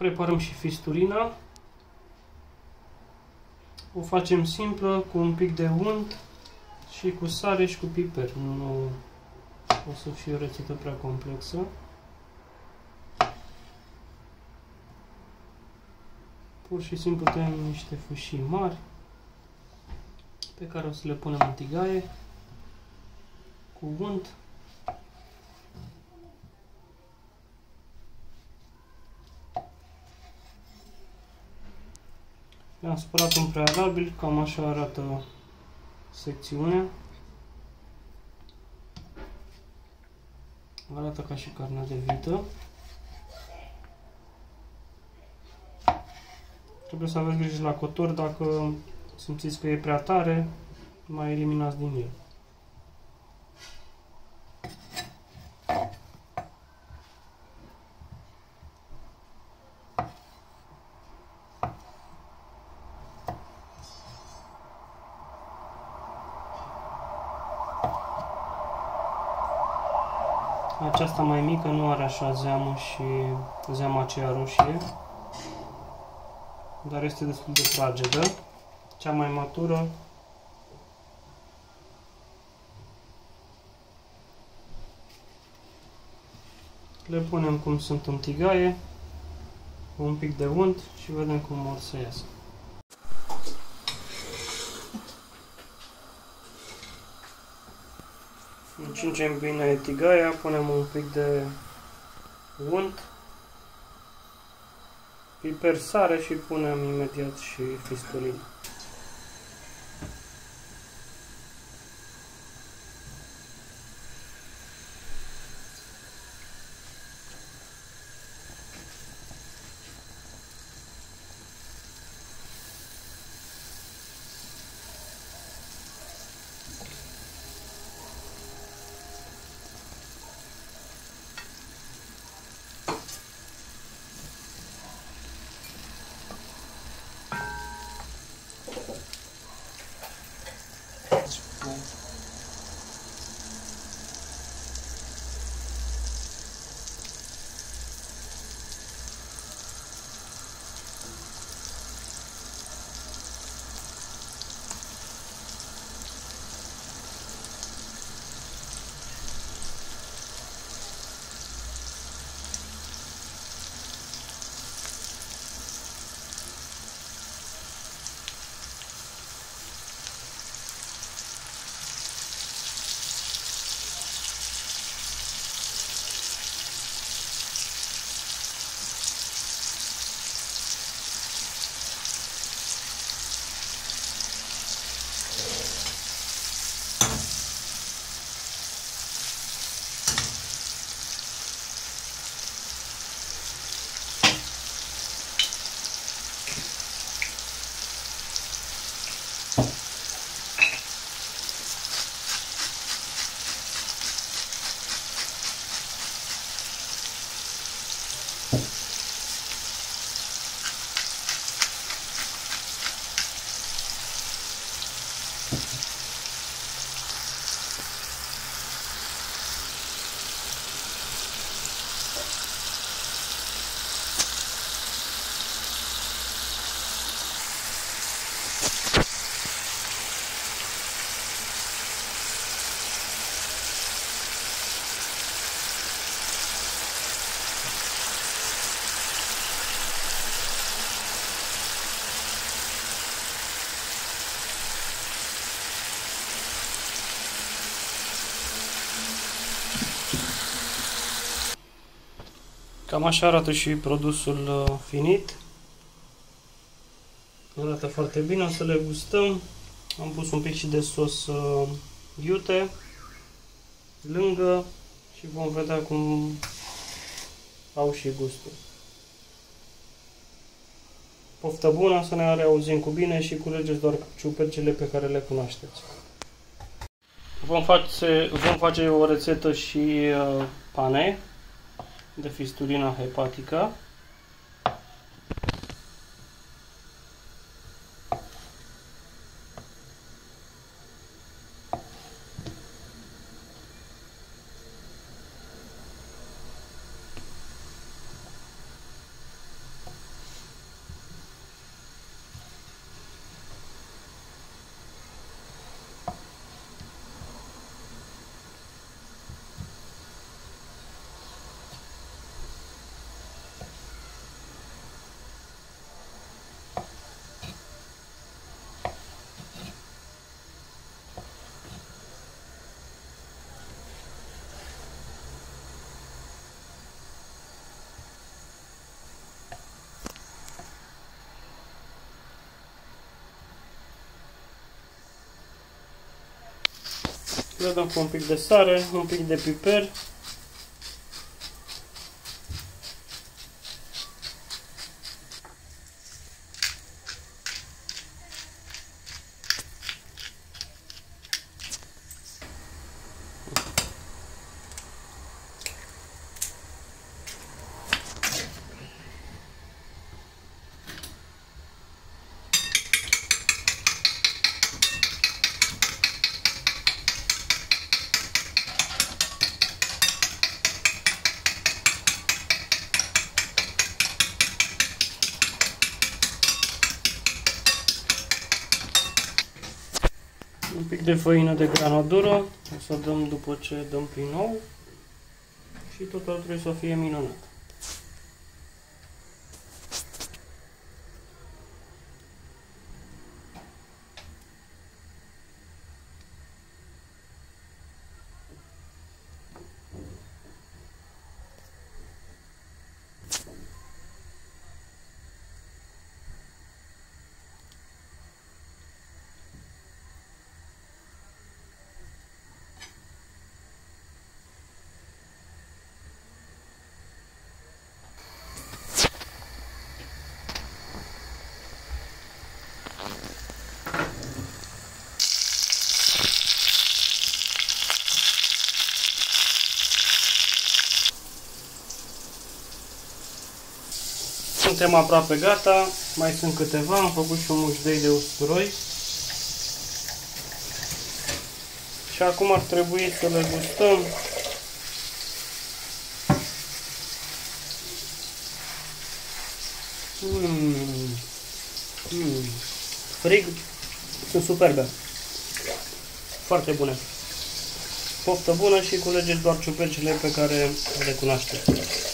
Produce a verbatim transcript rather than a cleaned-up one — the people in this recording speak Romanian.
Preparăm și fistulina. O facem simplă, cu un pic de unt și cu sare și cu piper. Nu o să fie o rețetă prea complexă. Pur și simplu tăiem niște fâșii mari pe care o să le punem în tigaie cu unt. Le-am spălat în prealabil, cam așa arată secțiunea. Arată ca și carnea de vită. Trebuie să aveți grijă la cotor, dacă simțiți că e prea tare, mai eliminați din el. Aceasta mai mică nu are așa zeamă și zeama aceea roșie, dar este destul de fragedă. Cea mai matură le punem cum sunt în tigaie, cu un pic de unt și vedem cum or să iasă. Încingem bine tigaia, punem un pic de unt, piper, sare și punem imediat și fistulina. Cam așa arată și produsul finit. Arată foarte bine, o să le gustăm. Am pus un pic și de sos iute lângă și vom vedea cum au și gustul. Poftă bună, să ne reauzim cu bine și culegeți doar ciupercile pe care le cunoașteți. Vom face, vom face o rețetă și uh, pane de fistulina hepatică. Le dăm cu un pic de sare, un pic de piper. Un pic de făină de granadură, o să dăm după ce dăm prin ou și totul trebuie să fie minunat. Suntem aproape gata, mai sunt câteva, am făcut și un mușdei de usturoi. Și acum ar trebui să le gustăm. Mm. Mm. Frig, sunt superbe. Foarte bune. Poftă bună și culegeți doar ciupercile pe care le cunoașteți.